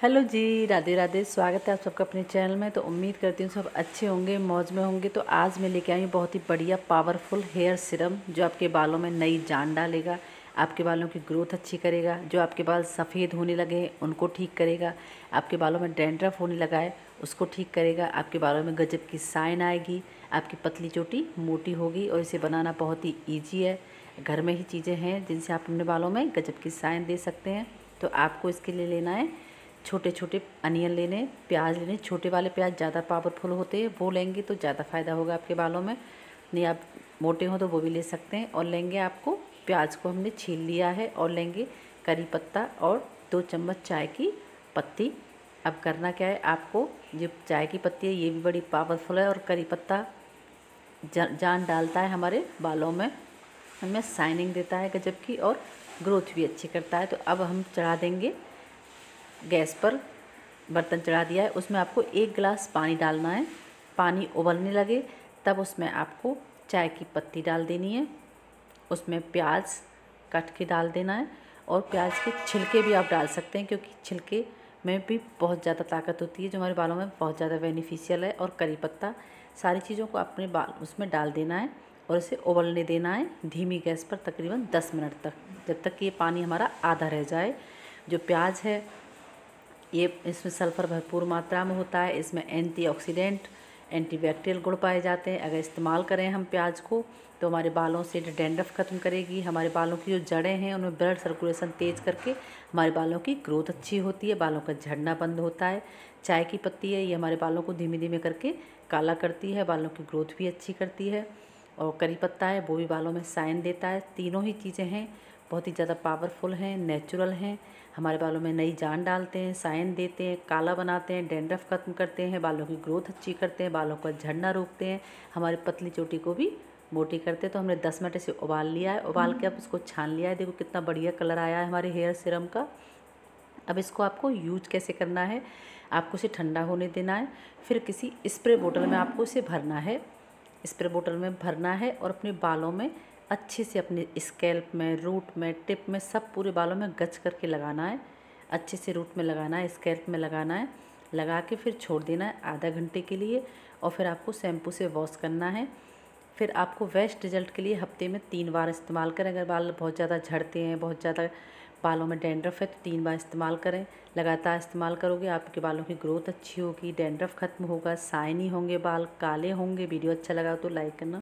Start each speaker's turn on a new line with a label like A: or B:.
A: Hello जी, राधे राधे। स्वागत है आप सबका अपने चैनल में। तो उम्मीद करती हूँ सब अच्छे होंगे, मौज में होंगे। तो आज मैं लेके आई हूँ बहुत ही बढ़िया पावरफुल हेयर सीरम जो आपके बालों में नई जान डालेगा, आपके बालों की ग्रोथ अच्छी करेगा, जो आपके बाल सफ़ेद होने लगे हैं उनको ठीक करेगा, आपके बालों में डैंड्रफ होने लगा है उसको ठीक करेगा, आपके बालों में गजब की शाइन आएगी, आपकी पतली चोटी मोटी होगी। और इसे बनाना बहुत ही ईजी है। घर में ही चीज़ें हैं जिनसे आप अपने बालों में गजब की शाइन दे सकते हैं। तो आपको इसके लिए लेना है छोटे छोटे अनियन लेने, प्याज लेने। छोटे वाले प्याज ज़्यादा पावरफुल होते हैं, वो लेंगे तो ज़्यादा फ़ायदा होगा आपके बालों में। नहीं आप मोटे हो तो वो भी ले सकते हैं। और लेंगे आपको प्याज को हमने छील लिया है, और लेंगे करी पत्ता और 2 चम्मच चाय की पत्ती। अब करना क्या है, आपको जो चाय की पत्ती है ये भी बड़ी पावरफुल है, और करी पत्ता जान डालता है हमारे बालों में, हमें शाइनिंग देता है गजब की, और ग्रोथ भी अच्छी करता है। तो अब हम चढ़ा देंगे गैस पर, बर्तन चढ़ा दिया है, उसमें आपको 1 गिलास पानी डालना है। पानी उबलने लगे तब उसमें आपको चाय की पत्ती डाल देनी है, उसमें प्याज काट के डाल देना है, और प्याज के छिलके भी आप डाल सकते हैं क्योंकि छिलके में भी बहुत ज़्यादा ताकत होती है जो हमारे बालों में बहुत ज़्यादा बेनिफिशियल है। और करी पत्ता, सारी चीज़ों को अपने बाल उसमें डाल देना है और इसे उबलने देना है धीमी गैस पर तकरीबन 10 मिनट तक, जब तक कि ये पानी हमारा आधा रह जाए। जो प्याज है ये, इसमें सल्फ़र भरपूर मात्रा में होता है, इसमें एंटीऑक्सीडेंट एंटीबैक्टीरियल गुण पाए जाते हैं। अगर इस्तेमाल करें हम प्याज को तो हमारे बालों से डैंड्रफ ख़त्म करेगी, हमारे बालों की जो जड़ें हैं उनमें ब्लड सर्कुलेशन तेज़ करके हमारे बालों की ग्रोथ अच्छी होती है, बालों का झड़ना बंद होता है। चाय की पत्ती है, ये हमारे बालों को धीमे धीमे करके काला करती है, बालों की ग्रोथ भी अच्छी करती है। और करी पत्ता है वो भी बालों में शाइन देता है। तीनों ही चीज़ें हैं बहुत ही ज़्यादा पावरफुल हैं, नेचुरल हैं, हमारे बालों में नई जान डालते हैं, शाइन देते हैं, काला बनाते हैं, डैंड्रफ खत्म करते हैं, बालों की ग्रोथ अच्छी करते हैं, बालों का झड़ना रोकते हैं, हमारी पतली चोटी को भी मोटी करते हैं। तो हमने 10 मिनट इसे उबाल लिया है, उबाल के अब इसको छान लिया है। देखो कितना बढ़िया कलर आया है हमारे हेयर सीरम का। अब इसको आपको यूज कैसे करना है, आपको इसे ठंडा होने देना है, फिर किसी स्प्रे बोतल में आपको इसे भरना है, स्प्रे बोतल में भरना है, और अपने बालों में अच्छे से, अपने स्कैल्प में, रूट में, टिप में, सब पूरे बालों में गच करके लगाना है। अच्छे से रूट में लगाना है, स्कैल्प में लगाना है, लगा के फिर छोड़ देना है आधा घंटे के लिए। और फिर आपको शैम्पू से वॉश करना है। फिर आपको बेस्ट रिजल्ट के लिए हफ्ते में 3 बार इस्तेमाल करें। अगर बाल बहुत ज़्यादा झड़ते हैं, बहुत ज़्यादा बालों में डैंड्रफ है, तो 3 बार इस्तेमाल करें। लगातार इस्तेमाल करोगे आपके बालों की ग्रोथ अच्छी होगी, डैंड्रफ खत्म होगा, शाइनी होंगे बाल, काले होंगे। वीडियो अच्छा लगा तो लाइक करना।